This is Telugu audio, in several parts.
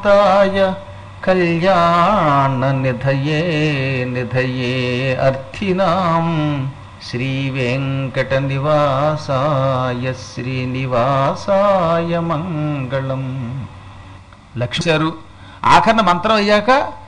కాంతాయ కళ్యాణ నిధయే నిధయే అర్థినాం శ్రీ వెంకట నివాసాయ శ్రీనివాసాయ మంగళం. లక్ష్మిశారు ఆఖరణ మంత్రం అయ్యాక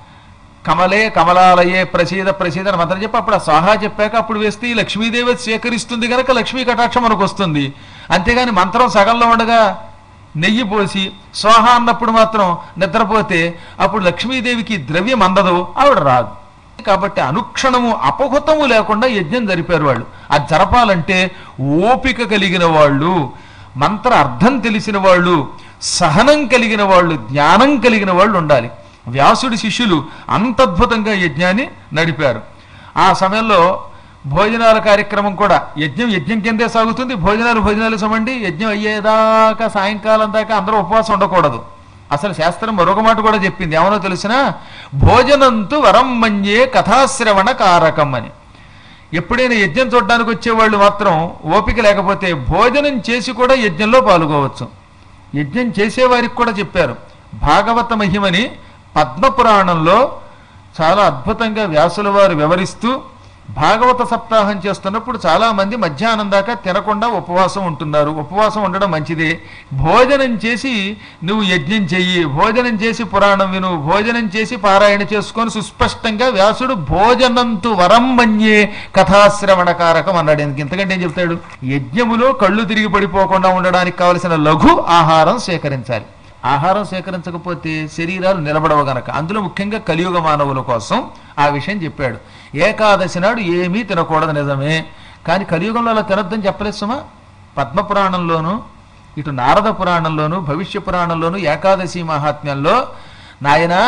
కమలే కమలాలయే ప్రసీద ప్రసీద అని మంత్రం చెప్పి అప్పుడు ఆ స్వాహా చెప్పాక అప్పుడు వేస్తే ఈ లక్ష్మీదేవి స్వీకరిస్తుంది కనుక లక్ష్మీ కటాక్షం మనకు వస్తుంది. అంతేగాని మంత్రం సగంలో ఉండగా నెయ్యి పోసి స్వాహా అన్నప్పుడు మాత్రం నిద్రపోతే అప్పుడు లక్ష్మీదేవికి ద్రవ్యం అందదు, ఆవిడ రాదు. కాబట్టి అనుక్షణము అపహృతము లేకుండా యజ్ఞం జరిపారు వాళ్ళు. అది జరపాలంటే ఓపిక కలిగిన వాళ్ళు, మంత్ర అర్థం తెలిసిన వాళ్ళు, సహనం కలిగిన వాళ్ళు, జ్ఞానం కలిగిన వాళ్ళు ఉండాలి. వ్యాసుడి శిష్యులు అంత అద్భుతంగా యజ్ఞాన్ని నడిపారు. ఆ సమయంలో భోజనాల కార్యక్రమం కూడా యజ్ఞం కిందే సాగుతుంది. భోజనాలు సమండి యజ్ఞం అయ్యేదాకా సాయంకాలం దాకా అందరూ ఉపవాసం ఉండకూడదు. అసలు శాస్త్రం మరొక మాట కూడా చెప్పింది, ఏమనో తెలిసినా భోజనంతు వరం మన్యే కథాశ్రవణ కారకం అని. ఎప్పుడైనా యజ్ఞం చూడడానికి వచ్చేవాళ్ళు మాత్రం ఓపిక లేకపోతే భోజనం చేసి కూడా యజ్ఞంలో పాల్గొవచ్చు. యజ్ఞం చేసేవారికి కూడా చెప్పారు. భాగవత మహిమని పద్మపురాణంలో చాలా అద్భుతంగా వ్యాసుల వారు వివరిస్తూ భాగవత సప్తాహం చేస్తున్నప్పుడు చాలా మంది మధ్యాహ్నం దాకా తినకుండా ఉపవాసం ఉంటున్నారు. ఉపవాసం ఉండడం మంచిదే. భోజనం చేసి నువ్వు యజ్ఞం చెయ్యి, భోజనం చేసి పురాణం విను, భోజనం చేసి పారాయణ చేసుకొని సుస్పష్టంగా వ్యాసుడు భోజనంతు వరం మన్యే కథాశ్రవణ కారకం అన్నాడు. ఇంతకంటే ఏం చెప్తాడు? యజ్ఞములో కళ్ళు తిరిగి పడిపోకుండా ఉండడానికి కావలసిన లఘు ఆహారం స్వీకరించాలి. ఆహారం స్వీకరించకపోతే శరీరాలు నిలబడవు గనక, అందులో ముఖ్యంగా కలియుగ మానవుల కోసం ఆ విషయం చెప్పాడు. ఏకాదశి నాడు ఏమీ తినకూడదు నిజమే, కానీ కలియుగంలో అలా తినొద్దని చెప్పలేదు సుమా. పద్మపురాణంలోను ఇటు నారద పురాణంలోను భవిష్య పురాణంలోను ఏకాదశి మహాత్మ్యంలో నాయనా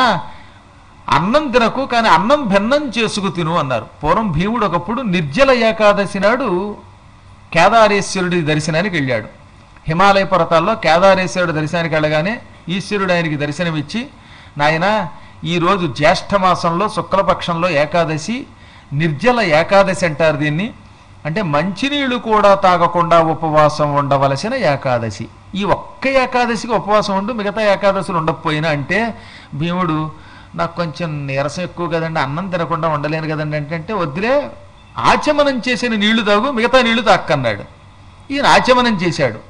అన్నం తినకు, కానీ అన్నం భిన్నం చేసుకు తిను అన్నారు. పూర్వం భీముడు ఒకప్పుడు నిర్జల ఏకాదశి నాడు కేదారేశ్వరుడి దర్శనానికి వెళ్ళాడు. హిమాలయ పర్వతాల్లో కేదారేశ్వరుడు దర్శనానికి వెళ్ళగానే ఈశ్వరుడు ఆయనకి దర్శనమిచ్చి, నాయనా ఈరోజు జ్యేష్ఠమాసంలో శుక్లపక్షంలో ఏకాదశి, నిర్జల ఏకాదశి అంటారు దీన్ని. అంటే మంచినీళ్లు కూడా తాగకుండా ఉపవాసం ఉండవలసిన ఏకాదశి. ఈ ఒక్క ఏకాదశికి ఉపవాసం ఉండు, మిగతా ఏకాదశులు ఉండకపోయినా అంటే భీముడు నాకు కొంచెం నీరసం ఎక్కువ కదండి, అన్నం తినకుండా ఉండలేను కదండి అంటే వద్దులే, ఆచమనం చేసిన నీళ్లు తాగు, మిగతా నీళ్లు తాక్కన్నాడు. ఈయన ఆచమనం చేశాడు.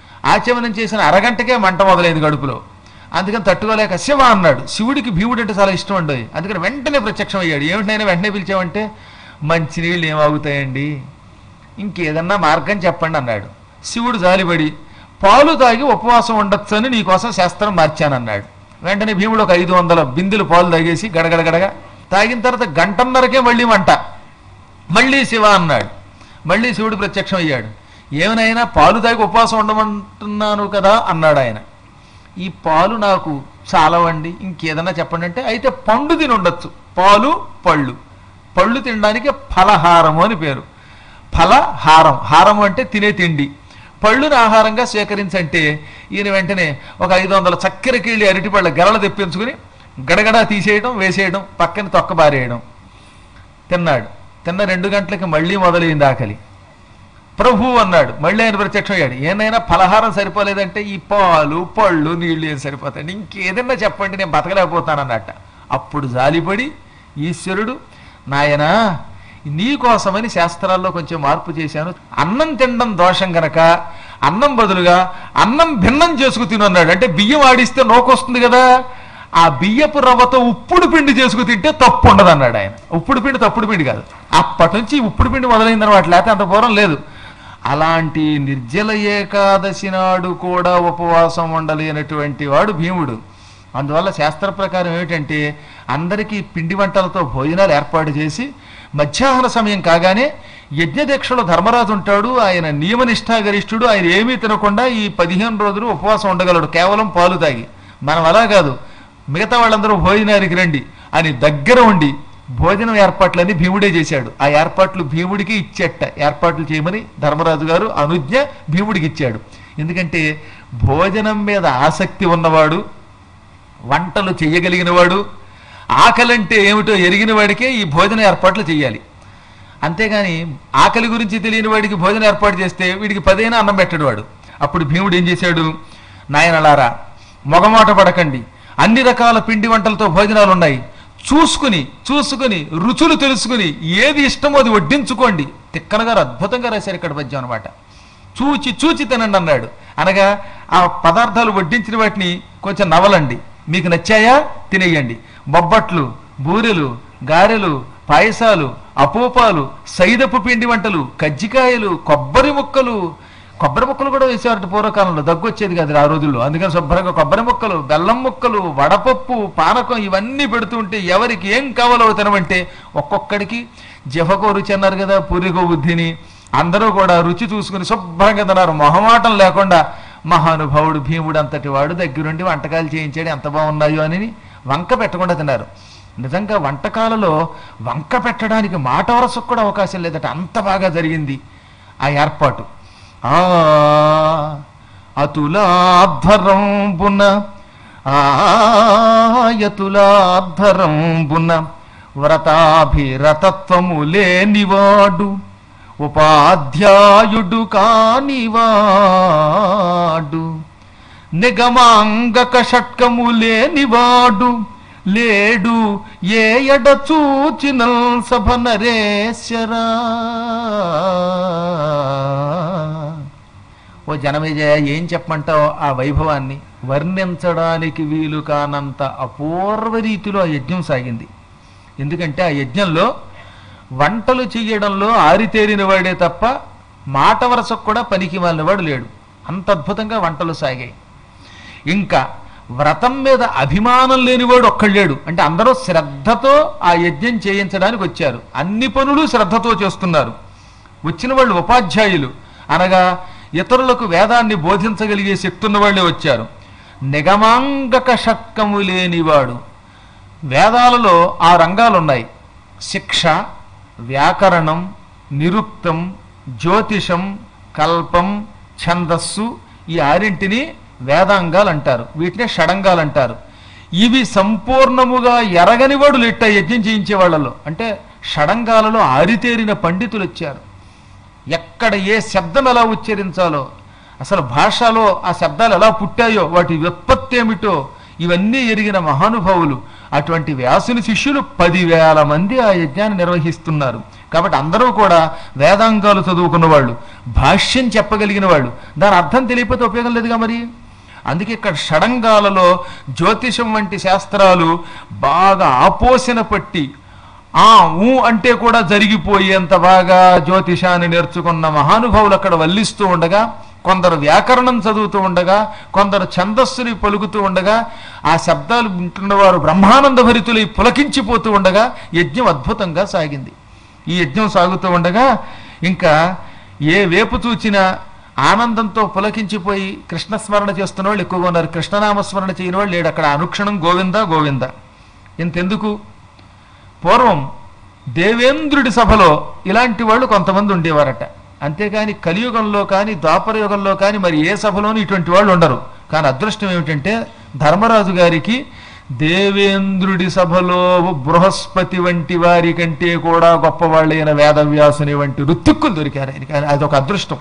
ఆచమనం చేసిన అరగంటకే మంట మొదలైంది కడుపులో. అందుకని తట్టుకోలేక శివ అన్నాడు. శివుడికి భీముడు అంటే చాలా ఇష్టం ఉండదు. అందుకని వెంటనే ప్రత్యక్షం అయ్యాడు. ఏమిటైనా వెంటనే పిలిచామంటే మంచినీళ్ళు ఏమవుతాయండి, ఇంకేదన్నా మార్గం చెప్పండి అన్నాడు. శివుడు జాలిపడి పాలు తాగి ఉపవాసం ఉండొచ్చు అని నీకోసం శాస్త్రం మార్చానన్నాడు. వెంటనే భీముడు ఒక 500 బిందెలు పాలు తాగేసి గడగడగడగా తాగిన తర్వాత గంటన్నరకే మళ్ళీ మంట. మళ్ళీ శివ అన్నాడు. మళ్ళీ శివుడు ప్రత్యక్షం అయ్యాడు. ఏమైనా పాలు తాగి ఉపవాసం ఉండమంటున్నాను కదా అన్నాడు ఆయన. ఈ పాలు నాకు చాలవండి, ఇంకేదన్నా చెప్పండి అంటే అయితే పండు తిని ఉండొచ్చు. పాలు పళ్ళు, పళ్ళు తినడానికి ఫలహారము అని పేరు. ఫలహారం, హారము అంటే తినే తిండి, పళ్ళుని ఆహారంగా స్వీకరించంటే ఈయన వెంటనే ఒక 500 చక్కెర కీళ్ళి అరటిపళ్ళ గెలలు తెప్పించుకుని గడగడా తీసేయడం, వేసేయడం, పక్కన తొక్కబారేయడం. తిన్నాడు. తిన్న 2 గంటలకి మళ్ళీ మొదలైంది ఆకలి. ప్రభు అన్నాడు. మళ్ళీ ఆయన ప్రత్యక్షం అయ్యాడు. ఏనైనా ఫలహారం సరిపోలేదంటే ఈ పాలు పళ్ళు నీళ్లు ఏం సరిపోతాయండి, ఇంకేదన్నా చెప్పండి నేను బతకలేకపోతానన్నట్ట. అప్పుడు జాలిపడి ఈశ్వరుడు, నాయనా నీకోసమని శాస్త్రాల్లో కొంచెం మార్పు చేశాను, అన్నం తినడం దోషం గనక అన్నం బదులుగా అన్నం భిన్నం చేసుకు తినన్నాడు. అంటే బియ్యం ఆడిస్తే నోకొస్తుంది కదా, ఆ బియ్యపు రవ్వతో ఉప్పుడు పిండి చేసుకు తింటే తప్పు ఉండదు అన్నాడు ఆయన. ఉప్పుడు పిండి తప్పుడు పిండి కాదు. అప్పటి నుంచి ఉప్పుడు పిండి మొదలైందనమాట, లేకపోతే అంత పూర్వం లేదు. అలాంటి నిర్జల ఏకాదశి నాడు కూడా ఉపవాసం ఉండలేనటువంటి వాడు భీముడు. అందువల్ల శాస్త్ర ప్రకారం ఏమిటంటే అందరికీ పిండి వంటలతో భోజనాలు ఏర్పాటు చేసి మధ్యాహ్న సమయం కాగానే యజ్ఞదీక్షలో ధర్మరాజు ఉంటాడు. ఆయన నియమనిష్టాగరిష్ఠుడు. ఆయన ఏమీ తినకుండా ఈ 15 రోజులు ఉపవాసం ఉండగలడు కేవలం పాలు తాగి. మనం అలా కాదు, మిగతా వాళ్ళందరూ భోజనానికి రండి అని దగ్గర ఉండి భోజనం ఏర్పాట్లన్నీ భీముడే చేశాడు. ఆ ఏర్పాట్లు భీముడికి ఇచ్చేట, ఏర్పాట్లు చేయమని ధర్మరాజు గారు అనుజ్ఞ భీముడికి ఇచ్చాడు. ఎందుకంటే భోజనం మీద ఆసక్తి ఉన్నవాడు, వంటలు చెయ్యగలిగిన వాడు, ఆకలంటే ఏమిటో ఎరిగిన వాడికే ఈ భోజన ఏర్పాట్లు చేయాలి. అంతేగాని ఆకలి గురించి తెలియని వాడికి భోజనం ఏర్పాటు చేస్తే వీడికి 10 అయినా అన్నం పెట్టడు వాడు. అప్పుడు భీముడు ఏం చేశాడు, నాయనలారా మొగమాట పడకండి, అన్ని రకాల పిండి వంటలతో భోజనాలు ఉన్నాయి. చూసుకుని రుచులు తెలుసుకుని ఏది ఇష్టమో అది వడ్డించుకోండి. తిక్కన గారు అద్భుతంగా రాశారు ఇక్కడ పద్యం అనమాట. చూచి తినండి అన్నాడు. అనగా ఆ పదార్థాలు వడ్డించిన వాటిని కొంచెం నవలండి, మీకు నచ్చాయా తినేయండి. బొబ్బట్లు, బూరెలు, గారెలు, పాయసాలు, అపూపాలు, సైదపు పిండి వంటలు, కజ్జికాయలు, కొబ్బరి ముక్కలు కూడా వేసేవారు పూర్వకాలంలో, దగ్గు వచ్చేది కాదు ఆ రోజుల్లో. అందుకని శుభ్రంగా కొబ్బరి ముక్కలు, బెల్లం ముక్కలు, వడపప్పు, పానకం ఇవన్నీ పెడుతుంటే ఎవరికి ఏం కావాలో తినమంటే ఒక్కొక్కడికి జఫకో రుచి అన్నారు కదా, పూరికో బుద్ధిని. అందరూ కూడా రుచి చూసుకుని శుభ్రంగా తిన్నారు, మొహమాటం లేకుండా. మహానుభావుడు భీముడు అంతటి వాడు దగ్గరుండి వంటకాలు చేయించాడు, ఎంత బాగున్నాయో అని వంక పెట్టకుండా తిన్నారు. నిజంగా వంటకాలలో వంక పెట్టడానికి మాట వరసకు కూడా అవకాశం లేదట, అంత బాగా జరిగింది ఆ ఏర్పాటు. అతులాధ్వరంబున వ్రతాభిరతత్వము లేనివాడు, ఉపాధ్యాయుడు కానివాడు, నిగమాంగక షట్కము లేనివాడు లేడు, ఏ ఎడ చూచిన సభ నరేశ్వరా. ఓ జనమేజయ, ఏం చెప్పమంటావు? ఆ వైభవాన్ని వర్ణించడానికి వీలు కానంత అపూర్వ రీతిలో ఆ యజ్ఞం సాగింది. ఎందుకంటే ఆ యజ్ఞంలో వంటలు చెయ్యడంలో ఆరితేరిన వాడే తప్ప మాట వరసకు కూడా పనికి మాలినవాడు లేడు. అంత అద్భుతంగా వంటలు సాగాయి. ఇంకా వ్రతం మీద అభిమానం లేనివాడు ఒక్కళ్ళేడు. అంటే అందరూ శ్రద్ధతో ఆ యజ్ఞం చేయించడానికి వచ్చారు, అన్ని పనులు శ్రద్ధతో చేస్తున్నారు. వచ్చిన వాళ్ళు ఉపాధ్యాయులు, అనగా ఇతరులకు వేదాన్ని బోధించగలిగే శక్తి ఉన్న వాళ్ళే వచ్చారు. నిగమాంగక షట్కము లేనివాడు, వేదాలలో 6 రంగాలు ఉన్నాయి: శిక్ష, వ్యాకరణం, నిరుక్తం, జ్యోతిషం, కల్పం, ఛందస్సు. ఈ 6 వేదాంగాలు అంటారు, వీటినే షడంగాలు అంటారు. ఇవి సంపూర్ణముగా ఎరగనివాడు లెట్ట యజ్ఞం చేయించే వాళ్ళలో. అంటే షడంగాలలో ఆరితేరిన పండితులు వచ్చారు. ఎక్కడ ఏ శబ్దం ఎలా ఉచ్చరించాలో, అసలు భాషలో ఆ శబ్దాలు ఎలా పుట్టాయో, వాటి వ్యుత్పత్తి ఏమిటో ఇవన్నీ ఎరిగిన మహానుభావులు. అటువంటి వ్యాసుని శిష్యులు 10,000 మంది ఆ యజ్ఞాన్ని నిర్వహిస్తున్నారు. కాబట్టి అందరూ కూడా వేదాంగాలు చదువుకున్న వాళ్ళు, భాష్యం చెప్పగలిగిన వాళ్ళు. దాని అర్థం తెలియకపోతే ఉపయోగం లేదుగా మరి. అందుకే ఇక్కడ షడంగాలలో జ్యోతిషం వంటి శాస్త్రాలు బాగా ఆపోసన పట్టి అంటే కూడా జరిగిపోయేంత బాగా జ్యోతిషాన్ని నేర్చుకున్న మహానుభావులు అక్కడ వల్లిస్తూ ఉండగా, కొందరు వ్యాకరణం చదువుతూ ఉండగా, కొందరు ఛందస్సుని పలుకుతూ ఉండగా, ఆ శబ్దాలు వింటున్నవారు బ్రహ్మానంద భరితులై పులకించిపోతూ ఉండగా యజ్ఞం అద్భుతంగా సాగింది. ఈ యజ్ఞం సాగుతూ ఉండగా ఇంకా ఏ వేపు చూచినా ఆనందంతో పులకించిపోయి కృష్ణస్మరణ చేస్తున్న వాళ్ళు ఎక్కువగా ఉన్నారు. కృష్ణనామస్మరణ చేయని వాళ్ళు లేడు అక్కడ. అనుక్షణం గోవింద గోవింద. ఇంతెందుకు, పూర్వం దేవేంద్రుడి సభలో ఇలాంటి వాళ్ళు కొంతమంది ఉండేవారట. అంతేకాని కలియుగంలో కానీ ద్వాపరయుగంలో కానీ మరి ఏ సభలోనూ ఇటువంటి వాళ్ళు ఉండరు. కానీ అదృష్టం ఏమిటంటే ధర్మరాజు గారికి దేవేంద్రుడి సభలో బృహస్పతి వంటి వారి కంటే కూడా గొప్పవాళ్ళైన వేదవ్యాసుని వంటి ఋత్విక్కులు దొరికారు ఆయనకి. అదొక అదృష్టం.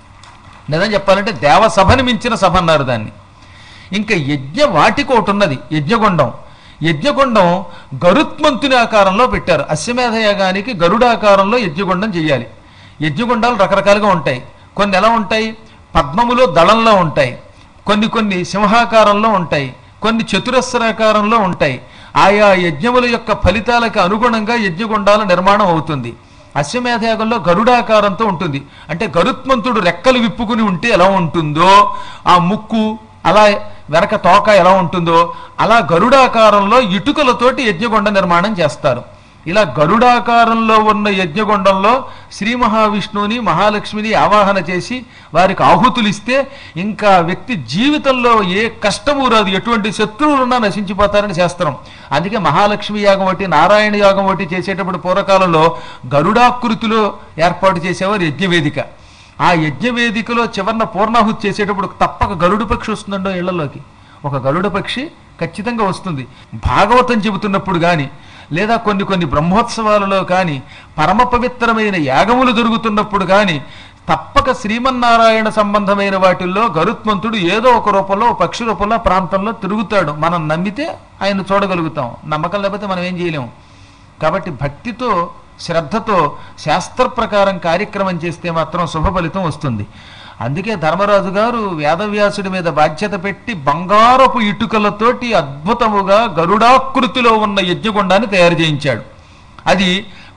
నిజం చెప్పాలంటే దేవసభని మించిన సభ అన్నారు దాన్ని. ఇంకా యజ్ఞ వాటికి ఒకటి ఉన్నది, యజ్ఞగుండం. యజ్ఞగుండం గరుత్మంతుని ఆకారంలో పెట్టారు. అశ్వమేధ యాగానికి గరుడాకారంలో యజ్ఞగుండం చేయాలి. యజ్ఞగుండాలు రకరకాలుగా ఉంటాయి. కొన్ని ఎలా ఉంటాయి, పద్మములో దళంలో ఉంటాయి, కొన్ని సింహాకారంలో ఉంటాయి, కొన్ని చతురస్రాకారంలో ఉంటాయి. ఆయా యజ్ఞముల యొక్క ఫలితాలకు అనుగుణంగా యజ్ఞగుండాల నిర్మాణం అవుతుంది. అశ్వమేధయాగంలో గరుడాకారంతో ఉంటుంది. అంటే గరుత్మంతుడు రెక్కలు విప్పుకుని ఉంటే ఎలా ఉంటుందో, ఆ ముక్కు అలా వెనక తోక ఎలా ఉంటుందో అలా గరుడాకారంలో ఇటుకలతోటి యజ్ఞగుండ నిర్మాణం చేస్తారు. ఇలా గరుడాకారంలో ఉన్న యజ్ఞగుండంలో శ్రీ మహావిష్ణువుని మహాలక్ష్మిని ఆవాహన చేసి వారికి ఆహుతులు ఇస్తే ఇంకా వ్యక్తి జీవితంలో ఏ కష్టము రాదు, ఎటువంటి శత్రువులున్నా నశించిపోతారని శాస్త్రం. అందుకే మహాలక్ష్మి యాగం ఒకటి, నారాయణ యాగం ఒకటి చేసేటప్పుడు పూర్వకాలంలో గరుడాకృతిలో ఏర్పాటు చేసేవారు యజ్ఞవేదిక. ఆ యజ్ఞవేదికలో చివరిన పూర్ణాహుతి చేసేటప్పుడు తప్పక గరుడు పక్షి వస్తుందండో ఇళ్లలోకి. ఒక గరుడ పక్షి ఖచ్చితంగా వస్తుంది. భాగవతం చెబుతున్నప్పుడు కానీ లేదా కొన్ని బ్రహ్మోత్సవాలలో కానీ పరమ పవిత్రమైన యాగములు జరుగుతున్నప్పుడు కానీ తప్పక శ్రీమన్నారాయణ సంబంధమైన వాటిల్లో గరుత్మంతుడు ఏదో ఒక రూపంలో పక్షి రూపంలో ప్రాంతంలో తిరుగుతాడు. మనం నమ్మితే ఆయన చూడగలుగుతాం, నమ్మకం లేకపోతే మనం ఏం చేయలేము. కాబట్టి భక్తితో శ్రద్ధతో శాస్త్ర ప్రకారం కార్యక్రమం చేస్తే మాత్రం శుభ ఫలితం వస్తుంది. అందుకే ధర్మరాజు గారు వేదవ్యాసుడి మీద బాధ్యత పెట్టి బంగారపు ఇటుకలతోటి అద్భుతముగా గరుడాకృతిలో ఉన్న యజ్ఞగుండాన్ని తయారు చేయించాడు. అది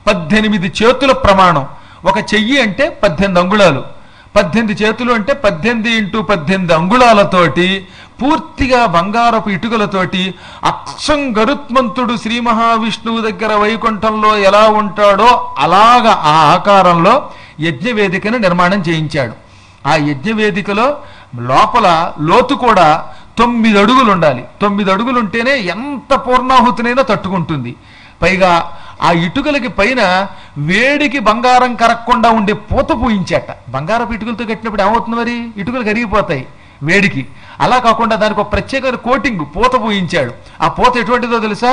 18 చేతుల ప్రమాణం. ఒక చెయ్యి అంటే 18 అంగుళాలు, 18 చేతులు అంటే 18 × 18 అంగుళాలతోటి పూర్తిగా బంగారపు ఇటుకలతోటి అక్షం గరుత్మంతుడు శ్రీ మహావిష్ణువు దగ్గర వైకుంఠంలో ఎలా ఉంటాడో అలాగా ఆ ఆకారంలో యజ్ఞవేదికను నిర్మాణం చేయించాడు. ఆ యజ్ఞవేదికలో లోపల లోతు కూడా 9 అడుగులు ఉండాలి. 9 అడుగులు ఉంటేనే ఎంత పూర్ణాహుతినైనా తట్టుకుంటుంది. పైగా ఆ ఇటుకలకి పైన వేడికి బంగారం కరగకుండా ఉండే పూత పూయించాట. బంగారపు ఇటుకలతో కట్టినప్పుడు ఏమవుతుంది, మరి ఇటుకలు కరిగిపోతాయి వేడికి. అలా కాకుండా దానికి ఒక ప్రత్యేక కోటింగ్ పూత పూయించాడు. ఆ పూత ఎటువంటిదో తెలుసా?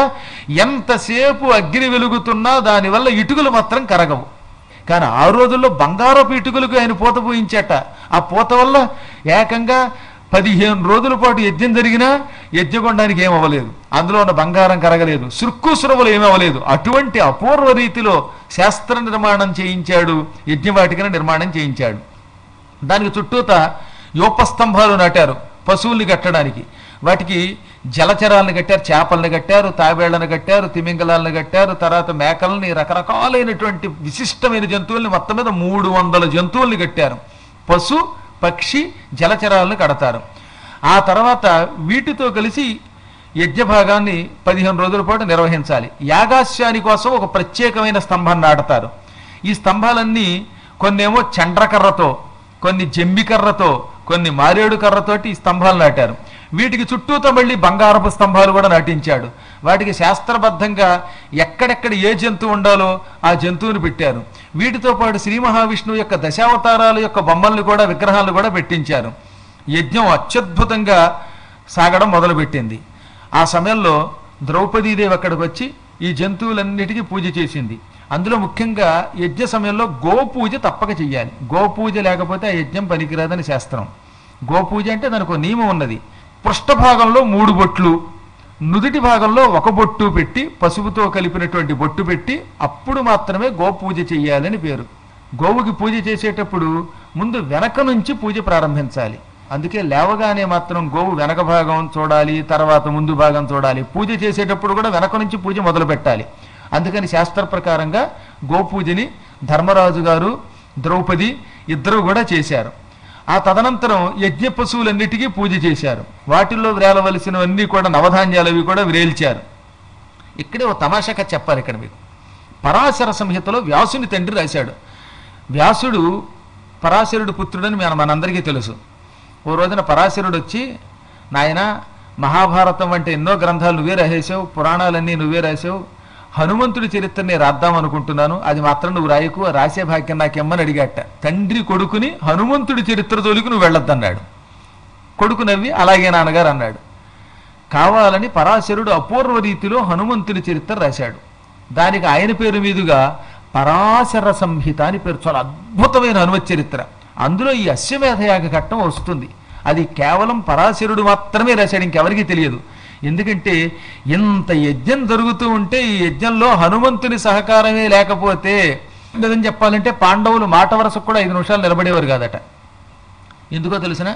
ఎంతసేపు అగ్ని వెలుగుతున్నా దానివల్ల ఇటుకలు మాత్రం కరగవు. కానీ ఆ రోజుల్లో బంగారపు ఇటుకలకు ఆయన పూత పూయించాట. ఆ పూత వల్ల ఏకంగా 15 రోజుల పాటు యజ్ఞం జరిగినా యజ్ఞగుండానికి ఏమవ్వలేదు, అందులో ఉన్న బంగారం కరగలేదు, సుక్కు సురవులు ఏమవ్వలేదు. అటువంటి అపూర్వ రీతిలో శాస్త్ర నిర్మాణం చేయించాడు, యజ్ఞవాటికను నిర్మాణం చేయించాడు. దానికి చుట్టూత యోపస్తంభాలు నాటారు పశువుల్ని కట్టడానికి. వాటికి జలచరాలను కట్టారు, చేపలను కట్టారు, తాబేళ్లను కట్టారు, తిమింగలాలను కట్టారు, తర్వాత మేకల్ని, రకరకాలైనటువంటి విశిష్టమైన జంతువుల్ని, మొత్తం మీద 300 జంతువుల్ని కట్టారు. పశు పక్షి జలచరాలను కడతారు. ఆ తర్వాత వీటితో కలిసి యజ్ఞభాగాన్ని 15 రోజుల పాటు నిర్వహించాలి. యాగాస్యాని కోసం ఒక ప్రత్యేకమైన స్తంభాన్ని నాటుతారు. ఈ స్తంభాలన్నీ కొన్నేమో చండ్రకర్రతో, కొన్ని జమ్మికర్రతో, కొన్ని మారేడు కర్రతోటి ఈ స్తంభాలు నాటారు. వీటికి చుట్టూతో మళ్ళీ బంగారపు స్తంభాలు కూడా నాటించాడు. వాటికి శాస్త్రబద్ధంగా ఎక్కడెక్కడ ఏ జంతువు ఉండాలో ఆ జంతువుని పెట్టారు. వీటితో పాటు శ్రీ మహావిష్ణువు యొక్క దశావతారాల యొక్క బొమ్మల్ని కూడా, విగ్రహాలను కూడా పెట్టించారు. యజ్ఞం అత్యద్భుతంగా సాగడం మొదలుపెట్టింది. ఆ సమయంలో ద్రౌపదీదేవి అక్కడికి వచ్చి ఈ జంతువులన్నిటికీ పూజ చేసింది. అందులో ముఖ్యంగా యజ్ఞ సమయంలో గోపూజ తప్పక చెయ్యాలి. గోపూజ లేకపోతే ఆ యజ్ఞం పనికిరాదని శాస్త్రం. గోపూజ అంటే దానికి ఒక నియమం ఉన్నది. పృష్ఠభాగంలో 3 బొట్లు, నుదుటి భాగంలో 1 బొట్టు పెట్టి, పసుపుతో కలిపినటువంటి బొట్టు పెట్టి అప్పుడు మాత్రమే గోపూజ చెయ్యాలని పేరు. గోవుకి పూజ చేసేటప్పుడు ముందు వెనక నుంచి పూజ ప్రారంభించాలి. అందుకే లేవగానే మాత్రం గోవు వెనక భాగం చూడాలి, తర్వాత ముందు భాగం చూడాలి. పూజ చేసేటప్పుడు కూడా వెనక నుంచి పూజ మొదలు పెట్టాలి. అందుకని శాస్త్ర ప్రకారంగా గోపూజని ధర్మరాజు గారు, ద్రౌపది ఇద్దరు కూడా చేశారు. ఆ తదనంతరం యజ్ఞ పశువులన్నిటికీ పూజ చేశారు. వాటిల్లో వ్రేలవలసినవన్నీ కూడా నవధాన్యాలు అవి కూడా వ్రేల్చారు. ఇక్కడే ఒక తమాషాగా చెప్పాలి ఇక్కడ మీకు. పరాశర సంహితలో వ్యాసుని తండ్రి రాశాడు. వ్యాసుడు పరాశరుడు పుత్రుడని మనందరికీ తెలుసు. ఓ రోజున పరాశరుడు వచ్చి, నాయన మహాభారతం వంటి ఎన్నో గ్రంథాలు నువ్వే రాసేసావు, పురాణాలన్నీ నువ్వే రాసావు, హనుమంతుడి చరిత్రని రాద్దాం అనుకుంటున్నాను, అది మాత్రం నువ్వు రాయకు, రాసే భాగ్యం నాకెమ్మని అడిగాట. తండ్రి కొడుకుని హనుమంతుడి చరిత్ర జోలికి నువ్వు వెళ్ళొద్దన్నాడు. కొడుకు నవ్వి అలాగే నాన్నగారు అన్నాడు. కావాలని పరాశరుడు అపూర్వ రీతిలో హనుమంతుడి చరిత్ర రాశాడు. దానికి ఆయన పేరు మీదుగా పరాశర సంహిత అని పేరు. చాలా అద్భుతమైన హనుమత్ చరిత్ర. అందులో ఈ అశ్వమేధయాగ ఘట్టం వస్తుంది. అది కేవలం పరాశరుడు మాత్రమే రాశాడు, ఇంకెవరికీ తెలియదు. ఎందుకంటే ఇంత యజ్ఞం జరుగుతూ ఉంటే ఈ యజ్ఞంలో హనుమంతుని సహకారమే లేకపోతే, నిజం చెప్పాలంటే పాండవులు మాట వరసకు కూడా 5 నిమిషాలు నిలబడేవారు కాదట. ఎందుకో తెలిసిన,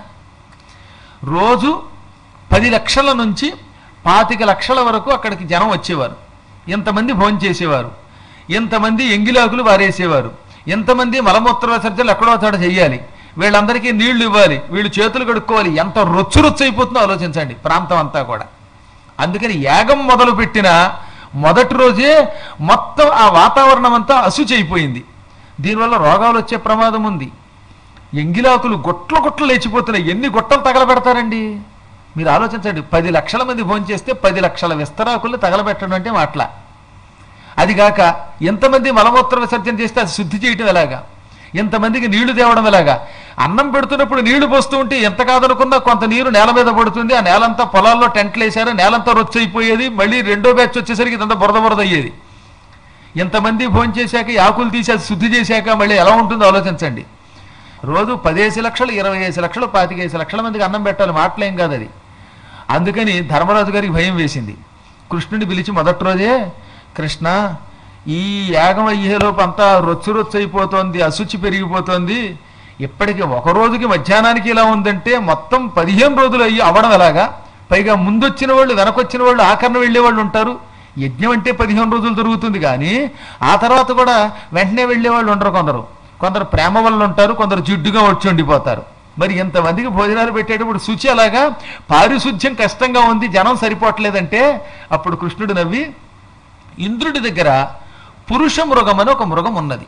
రోజు 10 లక్షల నుంచి 25 లక్షల వరకు అక్కడికి జనం వచ్చేవారు. ఎంతమంది భోజనం చేసేవారు, ఎంతమంది ఎంగిలాకులు వారేసేవారు, ఎంతమంది మలమూత్ర విసర్జనలు ఎక్కడో చోట చెయ్యాలి, వీళ్ళందరికీ నీళ్లు ఇవ్వాలి, వీళ్ళు చేతులు కడుక్కోవాలి. ఎంత రొచ్చు అయిపోతుందో ఆలోచించండి ప్రాంతం అంతా కూడా. అందుకని యాగం మొదలు పెట్టిన మొదటి రోజే మొత్తం ఆ వాతావరణం అంతా అశుచి అయిపోయింది. దీనివల్ల రోగాలు వచ్చే ప్రమాదం ఉంది. ఎంగిలాకులు గుట్టలు లేచిపోతున్నాయి. ఎన్ని గుట్టలు తగలబెడతారండి మీరు ఆలోచించండి. 10 లక్షల మంది భోజనం చేస్తే 10 లక్షల విస్తరాకులు తగలబెట్టడం అంటే మాటల. అదిగాక ఎంతమంది మలమూత్ర విసర్జన చేస్తే అది శుద్ధి చేయటం ఎలాగా, ఎంతమందికి నీళ్లు తేవడం ఎలాగా. అన్నం పెడుతున్నప్పుడు నీళ్లు పోస్తూ ఉంటే ఎంత కాదనుకున్నా కొంత నీరు నేల మీద పడుతుంది. ఆ నేలంతా పొలాల్లో టెంట్లు వేశారు, నేలంతా రొచ్చు అయిపోయేది. మళ్ళీ రెండో బ్యాచ్ వచ్చేసరికి ఇదంతా బురద అయ్యేది. ఎంతమంది భోజనం చేశాక ఆకులు తీసి అది శుద్ధి చేశాక మళ్ళీ ఎలా ఉంటుందో ఆలోచించండి. రోజు 10 లక్షలు 20 లక్షలు 25 లక్షల మందికి అన్నం పెట్టాలి, మాటలేం కాదు అది. అందుకని ధర్మరాజు గారికి భయం వేసింది. కృష్ణుని పిలిచి మొదటి రోజే, కృష్ణ ఈ యాగం అయ్యేలోపు అంతా రొచ్చు అయిపోతోంది, అశుచి పెరిగిపోతోంది, ఇప్పటికి ఒక రోజుకి మధ్యాహ్నానికి ఇలా ఉందంటే మొత్తం 15 రోజులు అయ్యి అవ్వడం ఎలాగా? పైగా ముందొచ్చిన వాళ్ళు వెనకొచ్చిన వాళ్ళు ఆఖరణ వెళ్ళే వాళ్ళు ఉంటారు. యజ్ఞం అంటే 15 రోజులు జరుగుతుంది, కానీ ఆ తర్వాత కూడా వెంటనే వెళ్ళేవాళ్ళు ఉండరు. కొందరు ప్రేమ వల్ల ఉంటారు, కొందరు జిడ్డుగా వచ్చి ఉండిపోతారు. మరి ఇంతమందికి భోజనాలు పెట్టేటప్పుడు శుచి అలాగా, పారిశుధ్యం కష్టంగా ఉంది, జనం సరిపోవట్లేదంటే అప్పుడు కృష్ణుడు నవ్వి, ఇంద్రుడి దగ్గర పురుష మృగం అని ఒక మృగం ఉన్నది.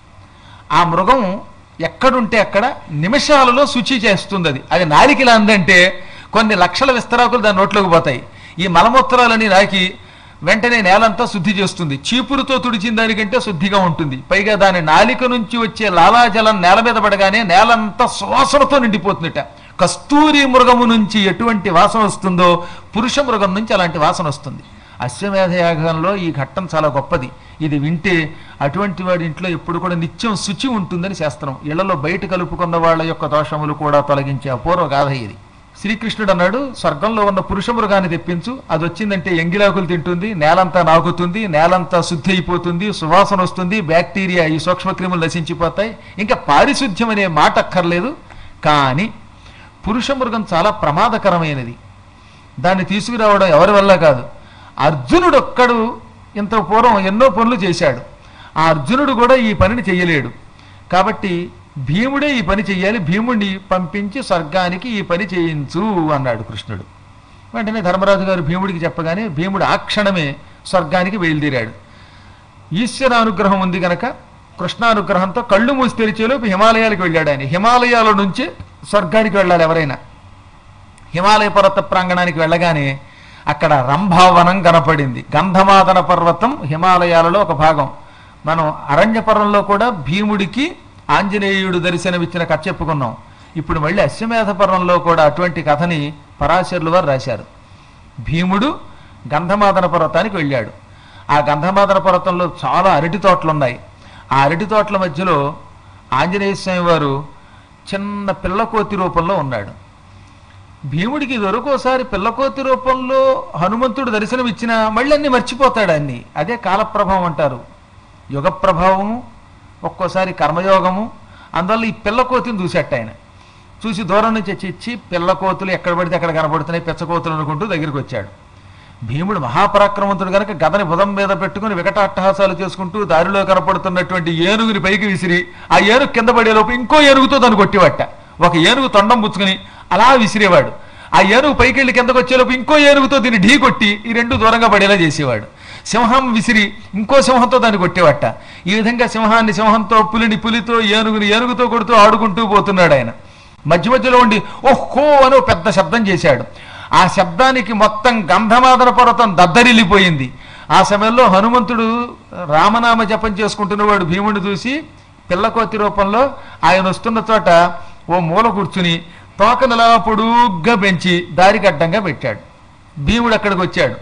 ఆ మృగం ఎక్కడుంటే అక్కడ నిమిషాలలో శుచి చేస్తుంది. అది నాలికలా అందంటే కొన్ని లక్షల విస్తరాకులు దాని నోట్లోకి పోతాయి. ఈ మలమూత్రాలని నాకి వెంటనే నేలంతా శుద్ధి చేస్తుంది. చీపురుతో తుడిచిన దానికంటే శుద్ధిగా ఉంటుంది. పైగా దాని నాలిక నుంచి వచ్చే లాలాజలం నేల మీద పడగానే నేలంతా సువాసనతో నిండిపోతుందట. కస్తూరి మృగము నుంచి ఎటువంటి వాసన వస్తుందో పురుష మృగం నుంచి అలాంటి వాసన వస్తుంది. అశ్వమేధ యాగంలో ఈ ఘట్టం చాలా గొప్పది. ఇది వింటే అటువంటి వాడి ఇంట్లో ఎప్పుడు కూడా నిత్యం శుచి ఉంటుందని శాస్త్రం. ఇళ్లలో బయట కలుపుకున్న వాళ్ళ యొక్క దోషములు కూడా తొలగించే అపూర్వ గాథ ఇది. శ్రీకృష్ణుడు అన్నాడు, స్వర్గంలో ఉన్న పురుష మృగాన్ని తెప్పించు, అది వచ్చిందంటే ఎంగిలాకులు తింటుంది, నేలంతా నాకుతుంది, నేలంతా శుద్ధి అయిపోతుంది, సువాసన వస్తుంది, బ్యాక్టీరియా ఈ సూక్ష్మక్రిములు నశించిపోతాయి, ఇంకా పారిశుద్ధ్యం అనే మాట అక్కర్లేదు. కానీ పురుష మృగం చాలా ప్రమాదకరమైనది. దాన్ని తీసుకురావడం ఎవరి వల్ల కాదు. అర్జునుడు ఒక్కడు ఇంత పూర్వం ఎన్నో పనులు చేశాడు. ఆ అర్జునుడు కూడా ఈ పనిని చెయ్యలేడు. కాబట్టి భీముడే ఈ పని చెయ్యాలి, భీముడిని పంపించి స్వర్గానికి ఈ పని చేయించు అన్నాడు కృష్ణుడు. వెంటనే ధర్మరాజు గారు భీముడికి చెప్పగానే భీముడు ఆ క్షణమే స్వర్గానికి బయలుదేరాడు. ఈశ్వర అనుగ్రహం ఉంది గనక కృష్ణానుగ్రహంతో కళ్ళు మూసి తెరిచేలోపు హిమాలయాలకు వెళ్ళాడు ఆయన. హిమాలయాల నుంచి స్వర్గానికి వెళ్ళాలి ఎవరైనా. హిమాలయ పర్వత ప్రాంగణానికి వెళ్ళగానే అక్కడ రంభావనం కనపడింది. గంధమాదన పర్వతం హిమాలయాలలో ఒక భాగం. మనం అరణ్యపర్వంలో కూడా భీముడికి ఆంజనేయుడు దర్శనమిచ్చిన కథ చెప్పుకున్నాం. ఇప్పుడు మళ్ళీ అశ్వమేధ పర్వంలో కూడా అటువంటి కథని పరాశరులు వారు రాశారు. భీముడు గంధమాదన పర్వతానికి వెళ్ళాడు. ఆ గంధమాదన పర్వతంలో చాలా అరటి తోటలు ఉన్నాయి. ఆ అరటి తోటల మధ్యలో ఆంజనేయ స్వామి వారు చిన్న పిల్లకోతి రూపంలో ఉన్నాడు. భీముడికి దొరకోసారి పిల్లకోతి రూపంలో హనుమంతుడు దర్శనం ఇచ్చినా మళ్ళీ అన్ని మర్చిపోతాడు. అన్ని అదే కాలప్రభావం అంటారు. యుగ ప్రభావము, ఒక్కోసారి కర్మయోగము. అందువల్ల ఈ పిల్లకోతిని చూసేట ఆయన. చూసి దూరం నుంచి ఇచ్చి పిల్లకోతులు ఎక్కడ పడితే అక్కడ కనపడుతున్నాయి, పెచ్చకోతులు అనుకుంటూ దగ్గరికి వచ్చాడు. భీముడు మహాపరాక్రమంతుడు కనుక గదని బుధం మీద పెట్టుకుని వికటాట్టహాసాలు చేసుకుంటూ దారిలో కనపడుతున్నటువంటి ఏనుగుని పైకి విసిరి ఆ ఏనుగు కింద పడేలోపు ఇంకో ఏనుగుతో దాన్ని కొట్టివట్ట. ఒక ఏనుగు తొండం పుచ్చుకుని అలా విసిరేవాడు. ఆ ఏనుగు పైకి వెళ్ళి కిందకు వచ్చేలోపు ఇంకో ఏనుగుతో దీన్ని ఢీ కొట్టి ఈ రెండు దూరంగా పడేలా చేసేవాడు. సింహం విసిరి ఇంకో సింహంతో దాన్ని కొట్టేవట్ట. ఈ విధంగా సింహాన్ని సింహంతో, పులిని పులితో, ఏనుగుని ఏనుగుతో కొడుతూ ఆడుకుంటూ పోతున్నాడు ఆయన. మధ్య మధ్యలో ఉండి ఓహో అని పెద్ద శబ్దం చేశాడు. ఆ శబ్దానికి మొత్తం గంధమాదన పర్వతం దద్దరిల్లిపోయింది. ఆ సమయంలో హనుమంతుడు రామనామ జపం చేసుకుంటున్నవాడు భీముడిని చూసి పిల్లకోతి రూపంలో ఆయన వస్తున్న చోట ఓ మూల కూర్చుని తోకనలా పొడుగ్గా పెంచి దారికి అడ్డంగా పెట్టాడు. భీముడు అక్కడికి వచ్చాడు.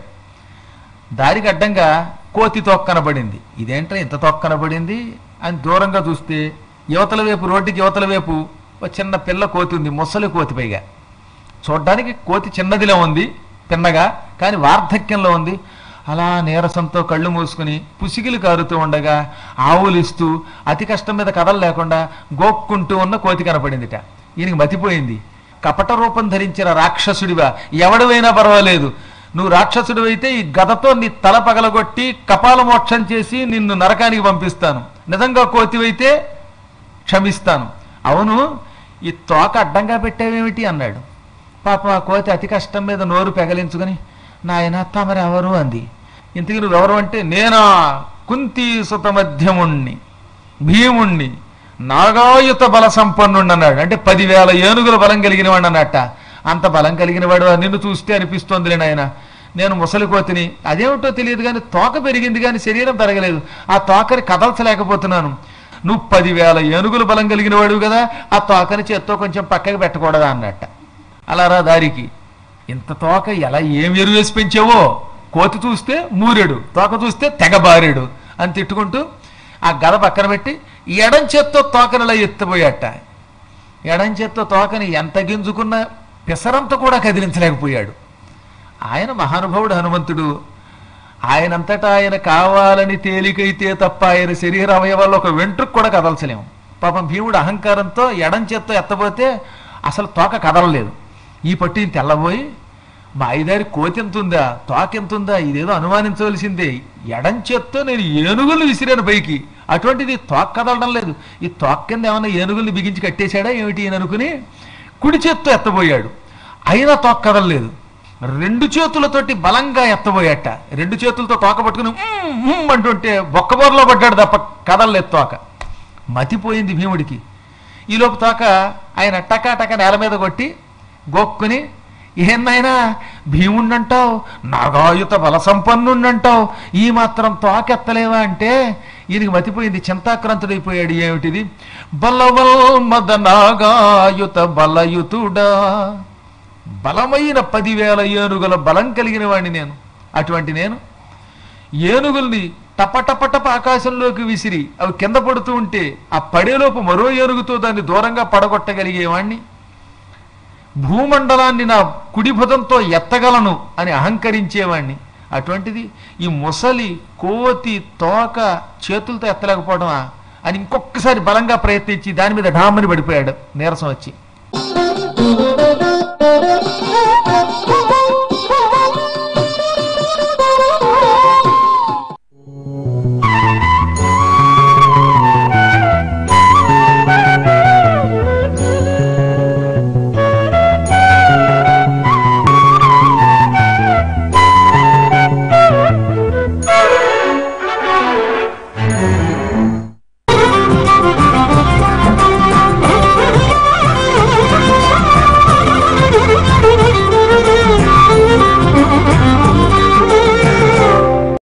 దారికి అడ్డంగా కోతి తోక కనబడింది. ఇదేంటో ఇంత తోక కనబడింది అని దూరంగా చూస్తే యువతల వైపు, రోడ్డుకి యువతల వైపు ఒక చిన్న పిల్ల కోతి ఉంది, ముసలి కోతి. పైగా చూడ్డానికి కోతి చిన్నదిలో ఉంది, పిన్నగా, కానీ వార్ధక్యంలో ఉంది. అలా నీరసంతో కళ్ళు మూసుకుని పుసిగిలు కారుతూ ఉండగా ఆవులిస్తూ అతి కష్టం మీద కథలు లేకుండా గోక్కుంటూ ఉన్న కోతి కనపడిందిట. ఈయనకి మతిపోయింది. కపట రూపం ధరించిన రాక్షసుడివా, ఎవడివైనా పర్వాలేదు, నువ్వు రాక్షసుడు అయితే ఈ గదతో నీ తల పగలగొట్టి కపాల మోక్షం చేసి నిన్ను నరకానికి పంపిస్తాను. నిజంగా కోతివైతే క్షమిస్తాను. అవును, ఈ తోక అడ్డంగా పెట్టావేమిటి అన్నాడు. పాప ఆ కోతి అతి కష్టం మీద నోరు పెగలించుకుని నాయన తమరెవరు అంది. ఇంతకీ నువ్వెవరు అంటే, నేనా కుంతీ సుత మధ్యముణ్ణి, భీముణ్ణి, నాగాయుత బల సంపన్నుండి అన్నాడు. అంటే 10,000 ఏనుగుల బలం కలిగిన వాడు అన్నట్ట. అంత బలం కలిగిన వాడు నిన్ను చూస్తే అనిపిస్తోంది నాయన. నేను ముసలి కోతిని, అదేమిటో తెలియదు కానీ తోక పెరిగింది కానీ శరీరం పెరగలేదు. ఆ తోకని కదల్చలేకపోతున్నాను. నువ్వు 10,000 ఏనుగుల బలం కలిగిన వాడు కదా, ఆ తోకని చేత్తో కొంచెం పక్కకి పెట్టకూడదా అన్నట్ట. అలా రా దారికి. ఇంత తోక ఎలా ఏం ఎరువేసి పెంచావో, కోతి చూస్తే మూరెడు, తోక చూస్తే తెగబారెడు అని తిట్టుకుంటూ ఆ గద పక్కన పెట్టి ఎడం చేత్తో తోకనలా ఎత్తిపోయాట. ఎడం చేత్తో తోకని ఎంత గింజుకున్నా పిసరంత కూడా కదిలించలేకపోయాడు. ఆయన మహానుభావుడు హనుమంతుడు. ఆయనంతటా ఆయన కావాలని తేలికైతే తప్ప ఆయన శరీర అవయవాల్లో ఒక వెంట్రుకు కూడా కదల్చలేము. పాపం భీముడు అహంకారంతో ఎడం చేత్తో ఎత్తబోతే అసలు తోక కదలలేదు. ఈ పట్టు ఈయన తెల్లబోయి మా ఐదారి కోతి ఎంతుందా, తోక ఎంతుందా, ఇదేదో అనుమానించవలసిందే. ఎడం చేత్తో నేను ఏనుగులు విసిరాను పైకి, అటువంటిది తోక కదలడం లేదు. ఈ తోక కింద ఏమన్నా ఏనుగుల్ని బిగించి కట్టేశాడా ఏమిటి అని అనుకుని కుడి చేత్తో ఎత్తబోయాడు. అయినా తోక కదలలేదు. రెండు చేతులతోటి బలంగా ఎత్తబోయాట. రెండు చేతులతో తోక పట్టుకుని అంటుంటే బొక్కబోరలో పడ్డాడు తప్ప కదలలేదు తోక. మతిపోయింది భీముడికి. ఈలోపు తోక ఆయన టకా నేల మీద కొట్టి గోక్కుని, ఏమైనా భీముణ్ణంటావు, నాగాయుత బల సంపన్నుండంటావు, ఈ మాత్రం తోకెత్తలేవా అంటే ఈయనకి మతిపోయింది. చింతాక్రాంతుడైపోయాడు. ఏమిటిది? బలవల్మద నాగాయుత బలయుతుడా, బలమైన 10,000 ఏనుగుల బలం కలిగిన వాడిని నేను. అటువంటి నేను ఏనుగుల్ని టపటపటప ఆకాశంలోకి విసిరి అవి కింద పడుతూ ఉంటే ఆ పడేలోపు మరో ఏనుగుతో దాన్ని దూరంగా పడగొట్టగలిగేవాణ్ణి. భూమండలాన్ని నా కుడి భుజంతో ఎత్తగలను అని అహంకరించేవాణ్ణి. అటువంటిది ఈ ముసలి కోతి తోక చేతులతో ఎత్తలేకపోవడమా అని ఇంకొకసారి బలంగా ప్రయత్నించి దాని మీద ఢామని పడిపోయాడు నీరసం వచ్చి.